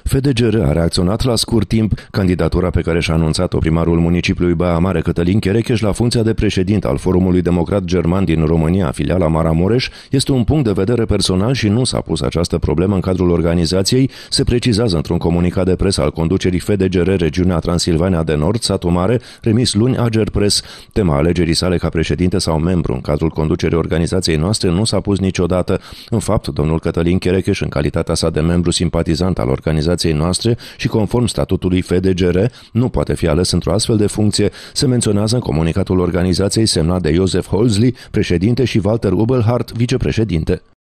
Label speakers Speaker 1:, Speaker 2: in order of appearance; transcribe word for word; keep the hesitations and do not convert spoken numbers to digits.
Speaker 1: F D G R a reacționat la scurt timp. Candidatura pe care și-a anunțat-o primarul municipiului Baia Mare, Cătălin Cherecheș, la funcția de președinte al Forumului Democrat German din România, filiala Maramureș, este un punct de vedere personal și nu s-a pus această problemă în cadrul organizației, se precizează într-un comunicat de presă al conducerii F D G R Regiunea Transilvania de Nord, Satu Mare, remis luni Ager Press. Tema alegerii sale ca președinte sau membru în cadrul conducerii organizației noastre nu s-a pus niciodată. În fapt, domnul Cătălin Cherecheș, în calitatea sa de membru simpatizant al organizației noastre și conform statutului F D G R, nu poate fi ales într-o astfel de funcție, se menționează în comunicatul organizației semnat de Josef Holzli, președinte, și Walter Ubelhardt, vicepreședinte.